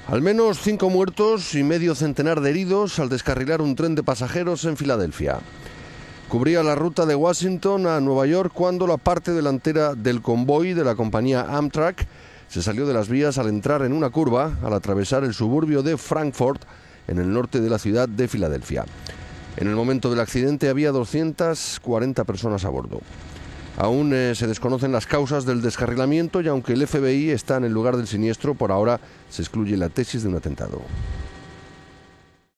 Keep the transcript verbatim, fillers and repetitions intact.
Al menos cinco muertos y medio centenar de heridos al descarrilar un tren de pasajeros en Filadelfia. Cubría la ruta de Washington a Nueva York cuando la parte delantera del convoy de la compañía Amtrak se salió de las vías al entrar en una curva al atravesar el suburbio de Frankfort, en el norte de la ciudad de Filadelfia. En el momento del accidente había doscientas cuarenta personas a bordo. Aún eh, se desconocen las causas del descarrilamiento y aunque el F B I está en el lugar del siniestro, por ahora se excluye la tesis de un atentado.